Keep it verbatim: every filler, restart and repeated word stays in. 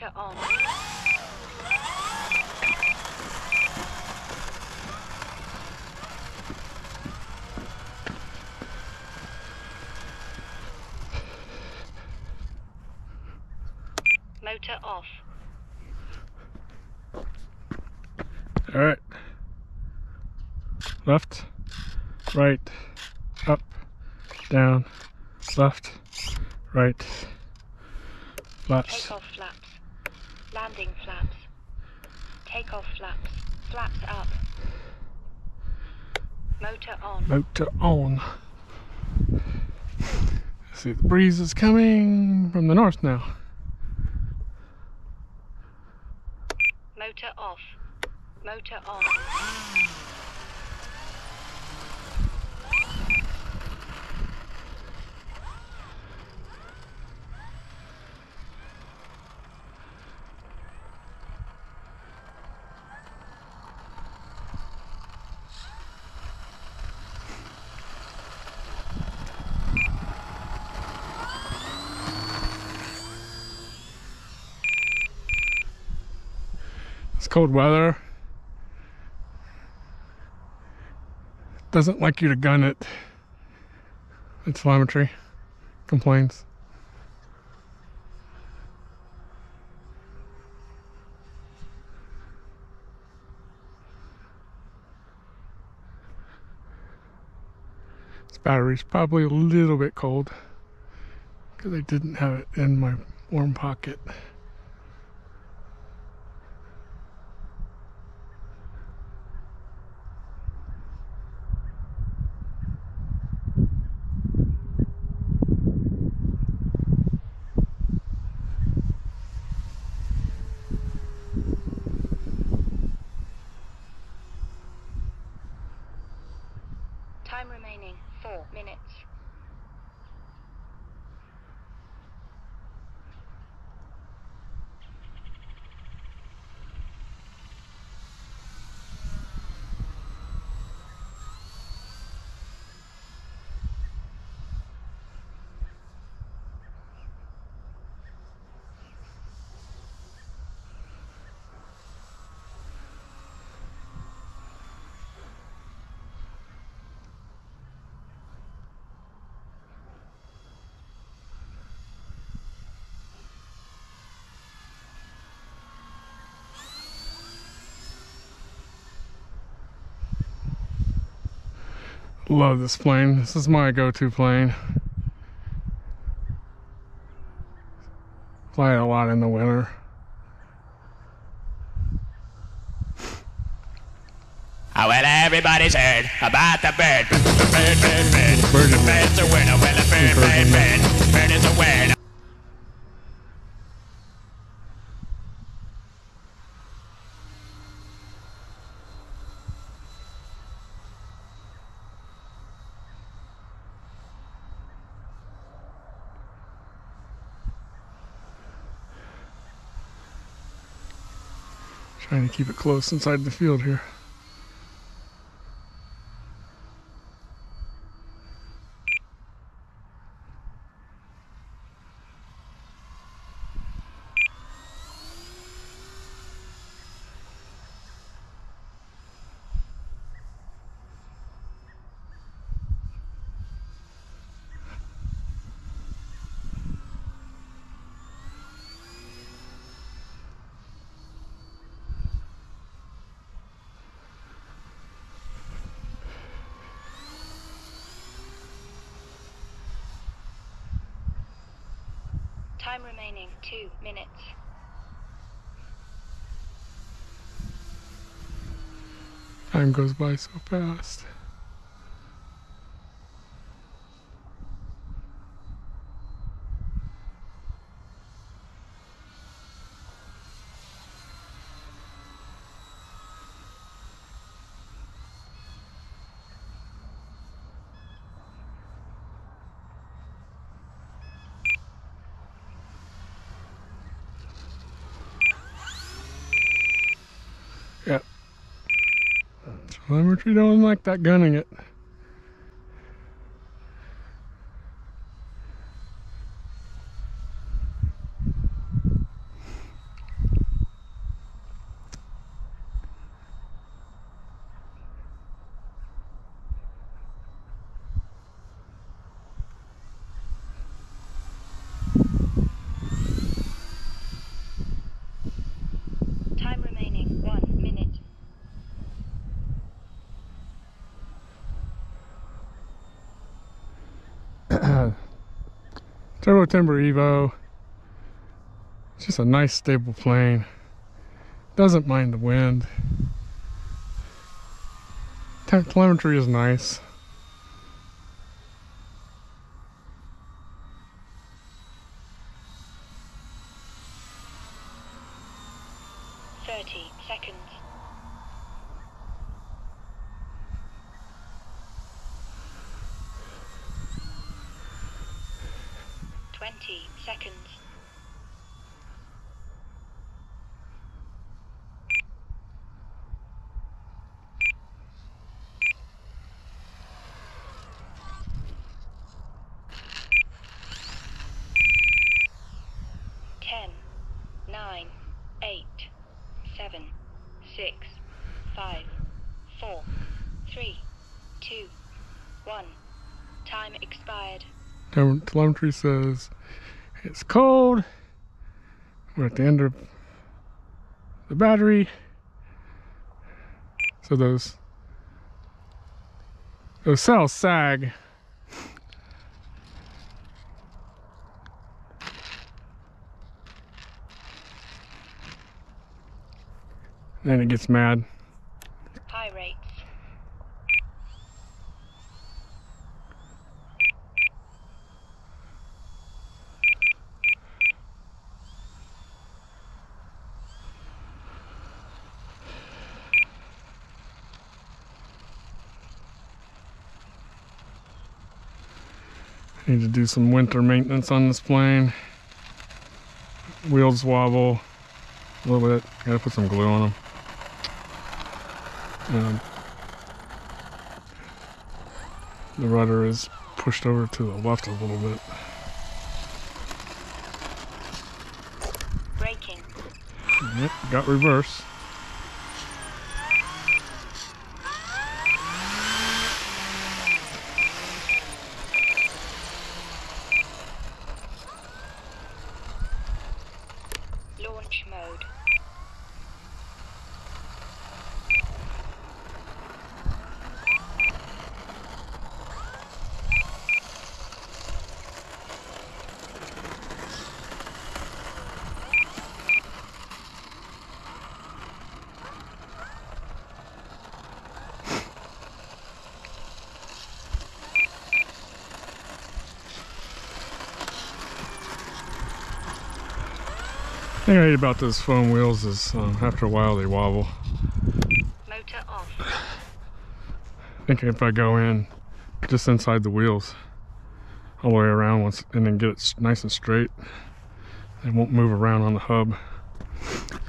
Motor on. Motor off. All right. Left, right, up, down, left, right, flaps. Takeoff flaps. Landing flaps. Takeoff flaps. Flaps up. Motor on. Motor on. See, the breeze is coming from the north now. Motor off. Motor on. It's cold weather. Doesn't like you to gun it. Its telemetry complains. This battery's probably a little bit cold because I didn't have it in my warm pocket. Time remaining four minutes. Love this plane. This is my go-to plane. Fly it a lot in the winter. Oh, well, everybody's heard about the bird. The bird, bird, bird. Birdie. The bird's a winner. Well, the bird, bird, bird. The bird is a winner. Trying to keep it close inside the field here. Time remaining two minutes. Time goes by so fast. Yep. Telemetry don't like that gunning it. Turbo Timber Evo. It's just a nice stable plane. Doesn't mind the wind. Te- telemetry is nice. Thirty seconds. Twenty seconds. Ten, nine, eight, seven, six, five, four, three, two, one. Time expired. Tele- Telemetry says it's cold. We're at the end of the battery. So those those cells sag. Then it gets mad. High rates. Need to do some winter maintenance on this plane. Wheels wobble a little bit. Gotta put some glue on them. Um, the rudder is pushed over to the left a little bit. Braking. Yep, got reverse. Launch mode. The thing I hate about those foam wheels is um, after a while they wobble. Motor off. I think if I go in just inside the wheels all the way around once and then get it nice and straight, it won't move around on the hub.